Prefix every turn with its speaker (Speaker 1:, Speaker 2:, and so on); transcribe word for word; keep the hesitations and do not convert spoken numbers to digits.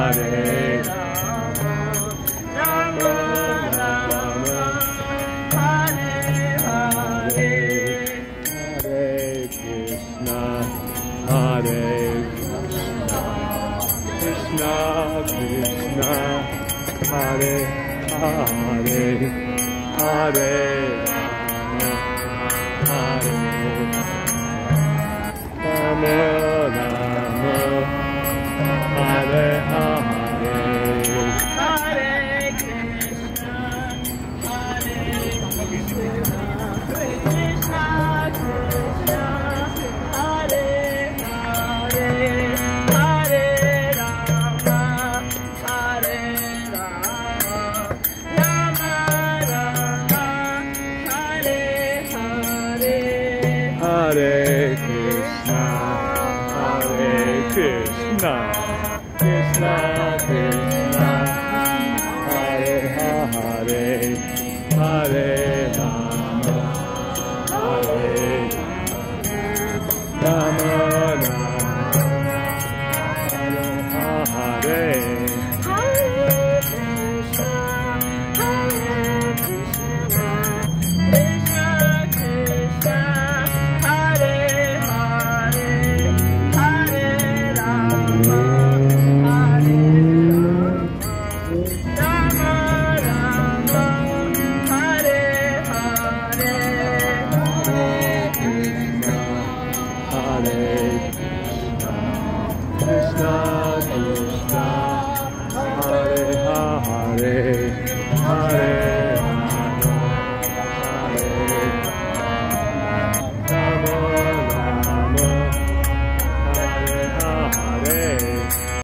Speaker 1: Hare Rama, Rama Rama, Hare Hare, Hare Krishna, Krishna Krishna, Hare Hare, Hare Rama, Hare Rama, Rama Hare Hare, Hare Krishna, Hare Krishna, Krishna Krishna, Hare Hare, Hare Rama, Hare Rama, Rama Rama, Hare Hare, Hare Krishna, Hare Krishna, Krishna Krishna, Hare Hare, Hare Rama, Hare Rama, Rama Rama, Hare